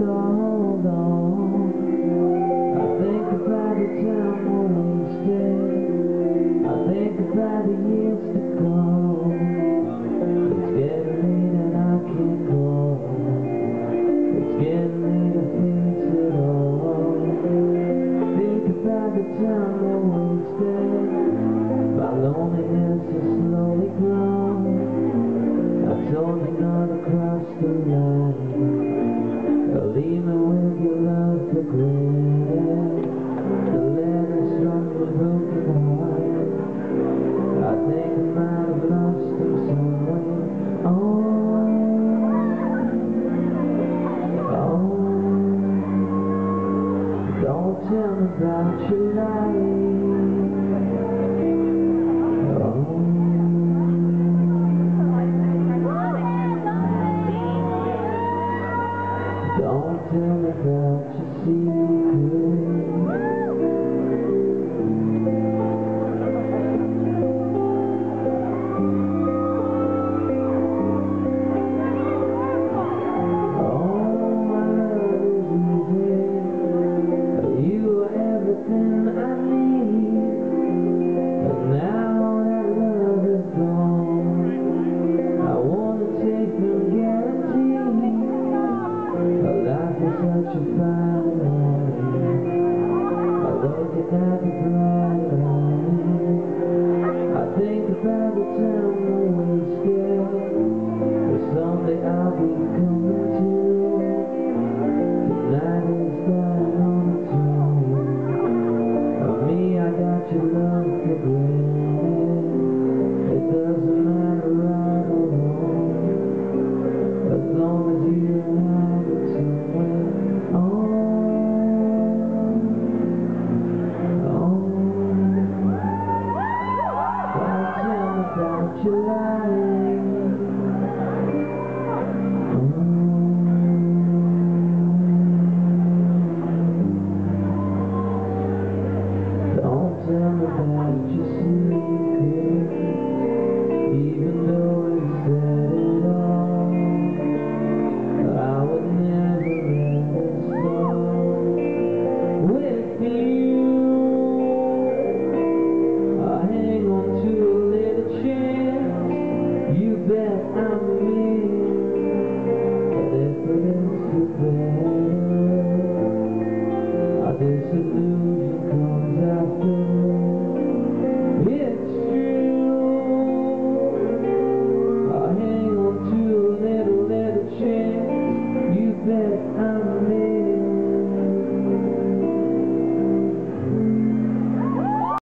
hold on. I think about the time when we stayed. I think about the years to come. It's getting late and I can't go. It's getting late to face it all. Think about the time when we stayed. My loneliness has slowly grown. I told you not to cross the line. Leave me with your love for granted. The letters from your broken heart. I think I might have lost them somewhere. Don't tell me about your life. Don't tell me about your secret. Oh, my love is easy. You are everything I need. But now that love is gone, I wanna take the guarantee. Life is such a fine line. I look at the bright line. I think about the time when we scared. But someday I'll be coming to. Tonight is dying on its own. For me, I got your love for granted. It doesn't matter right or wrong, as long as you have it somewhere. Don't tell me about your life.